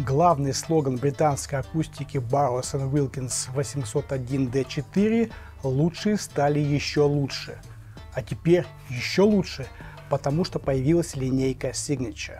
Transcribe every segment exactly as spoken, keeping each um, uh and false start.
Главный слоган британской акустики Burroughs энд Wilkins восемьсот один дэ четыре «Лучшие стали еще лучше». А теперь еще лучше, потому что появилась линейка Signature.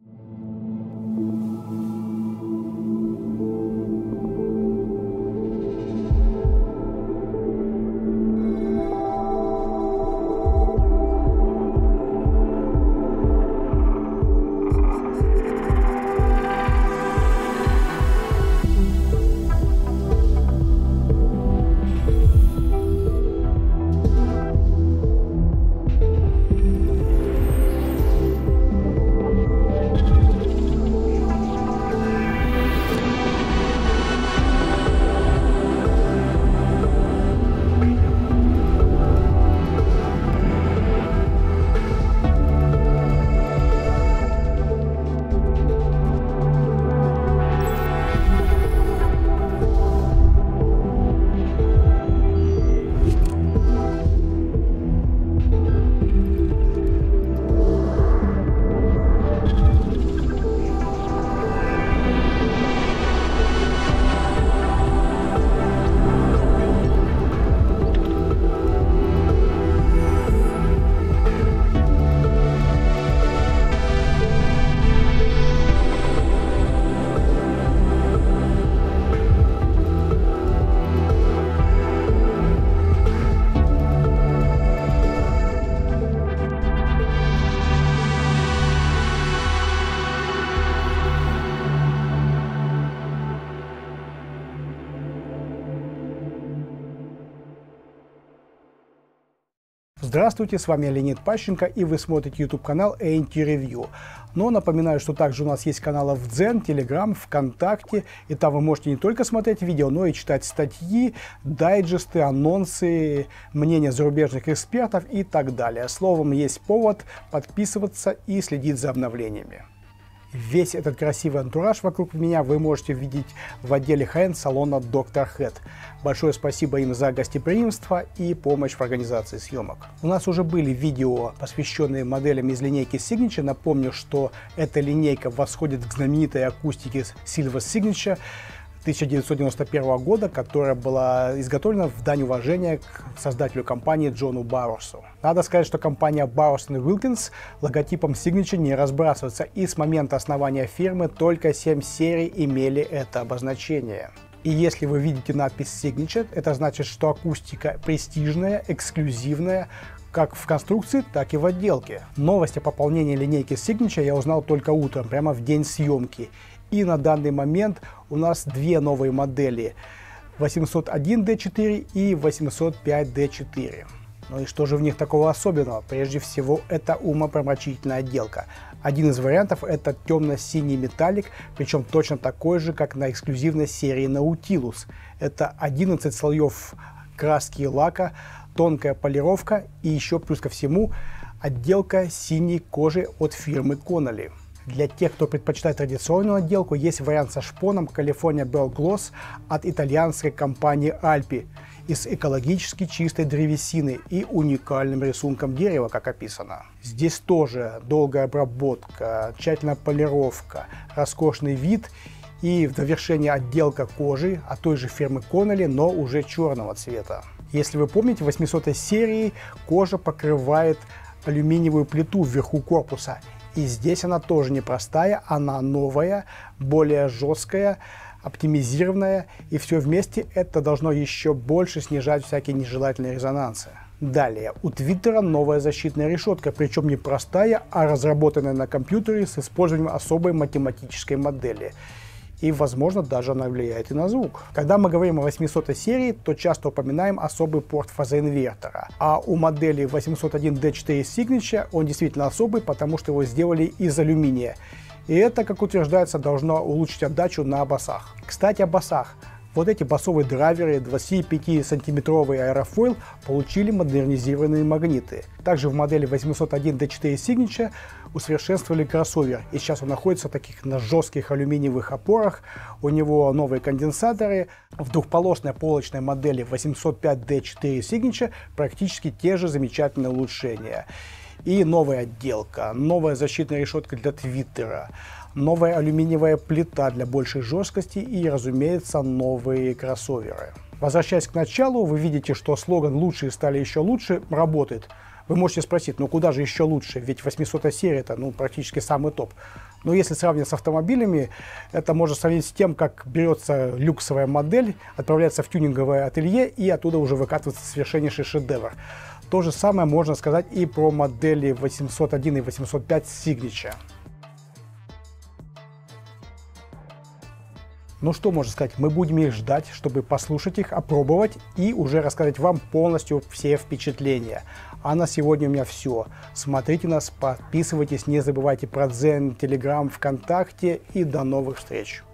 Здравствуйте, с вами Леонид Пащенко, и вы смотрите YouTube канал эй эн ти Review. Но напоминаю, что также у нас есть каналы в Дзен, Telegram, ВКонтакте, и там вы можете не только смотреть видео, но и читать статьи, дайджесты, анонсы, мнения зарубежных экспертов и так далее. Словом, есть повод подписываться и следить за обновлениями. Весь этот красивый антураж вокруг меня вы можете видеть в отделе хай-энд салона доктор Head. Большое спасибо им за гостеприимство и помощь в организации съемок. У нас уже были видео, посвященные моделям из линейки Signature. Напомню, что эта линейка восходит к знаменитой акустике Silver Signature тысяча девятьсот девяносто первого года, которая была изготовлена в дань уважения к создателю компании Джону Барроусу. Надо сказать, что компания Burroughs энд Wilkins логотипом Signature не разбрасывается, и с момента основания фирмы только семь серий имели это обозначение. И если вы видите надпись Signature, это значит, что акустика престижная, эксклюзивная, как в конструкции, так и в отделке. Новость о пополнении линейки Signature я узнал только утром, прямо в день съемки. И на данный момент у нас две новые модели — восемьсот один дэ четыре и восемьсот пять дэ четыре. Ну и что же в них такого особенного? Прежде всего, это умопомрачительная отделка. Один из вариантов — это темно-синий металлик, причем точно такой же, как на эксклюзивной серии Nautilus. Это одиннадцать слоев краски и лака, тонкая полировка и еще плюс ко всему отделка синей кожи от фирмы Connelly. Для тех, кто предпочитает традиционную отделку, есть вариант со шпоном California Bell Gloss от итальянской компании Alpi из экологически чистой древесины и уникальным рисунком дерева, как описано. Здесь тоже долгая обработка, тщательная полировка, роскошный вид и в довершение отделка кожи от той же фирмы Connelly, но уже черного цвета. Если вы помните, в восьмисотой серии кожа покрывает алюминиевую плиту вверху корпуса. И здесь она тоже непростая, она новая, более жесткая, оптимизированная, и все вместе это должно еще больше снижать всякие нежелательные резонансы. Далее, у Твиттера новая защитная решетка, причем не простая, а разработанная на компьютере с использованием особой математической модели. И, возможно, даже она влияет и на звук. Когда мы говорим о восьмисотой серии, то часто упоминаем особый порт фазоинвертора. А у модели восемьсот один дэ четыре Signature он действительно особый, потому что его сделали из алюминия. И это, как утверждается, должно улучшить отдачу на басах. Кстати, о басах. Вот эти басовые драйверы двадцатипятисантиметровый аэрофойл получили модернизированные магниты. Также в модели восемьсот один дэ четыре Signature усовершенствовали кроссовер, и сейчас он находится в таких на жестких алюминиевых опорах. У него новые конденсаторы. В двухполосной полочной модели восемьсот пять дэ четыре Signature практически те же замечательные улучшения. И новая отделка, новая защитная решетка для Твиттера, новая алюминиевая плита для большей жесткости и, разумеется, новые кроссоверы. Возвращаясь к началу, вы видите, что слоган «Лучшие стали еще лучше» работает. Вы можете спросить, ну куда же еще лучше, ведь восьмисотая серия это ну, практически самый топ. Но если сравнивать с автомобилями, это можно сравнить с тем, как берется люксовая модель, отправляется в тюнинговое ателье и оттуда уже выкатывается совершеннейший шедевр. То же самое можно сказать и про модели восемьсот один и восемьсот пять Signature. Ну что можно сказать, мы будем их ждать, чтобы послушать их, опробовать и уже рассказать вам полностью все впечатления. А на сегодня у меня все. Смотрите нас, подписывайтесь, не забывайте про Дзен, Телеграм, ВКонтакте и до новых встреч.